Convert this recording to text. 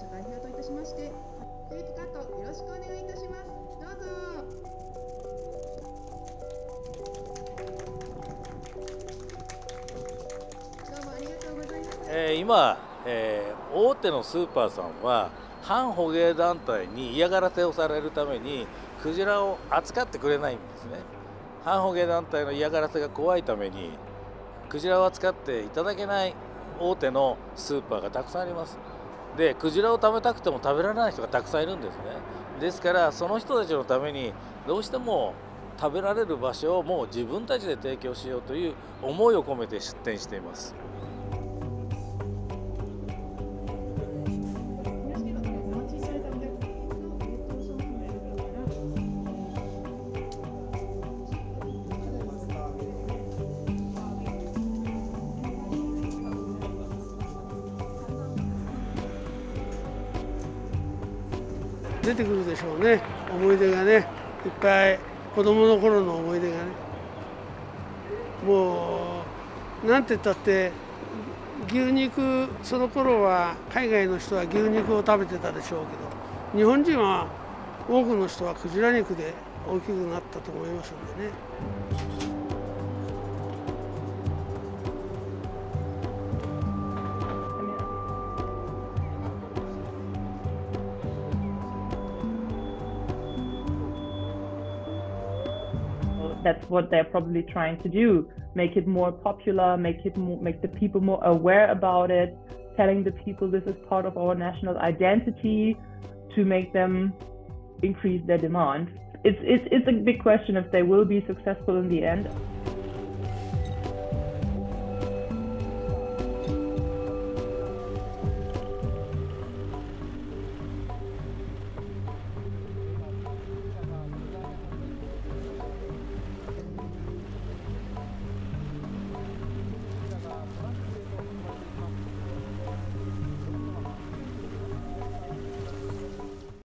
社代表といたしまして、ケーキカットよろしくお願いいたします。どうぞ。どうもありがとうございます。 今、大手のスーパーさんは反捕鯨団体に嫌がらせをされるためにクジラを扱ってくれないんですね。反捕鯨団体の嫌がらせが怖いためにクジラを扱っていただけない大手のスーパーがたくさんあります。で、クジラを食べたくても食べられない人がたくさんいるんですね。ですからその人たちのためにどうしても食べられる場所をもう自分たちで提供しようという思いを込めて出店しています。 出てくるでしょうね、思い出がね、いっぱい子供の頃の思い出がね。もうなんて言ったって牛肉、その頃は海外の人は牛肉を食べてたでしょうけど、日本人は多くの人はクジラ肉で大きくなったと思いますんでね。 That's what they're probably trying to do, make it more popular, make the people more aware about it, telling the people this is part of our national identity to make them increase their demand. It's a big question if they will be successful in the end.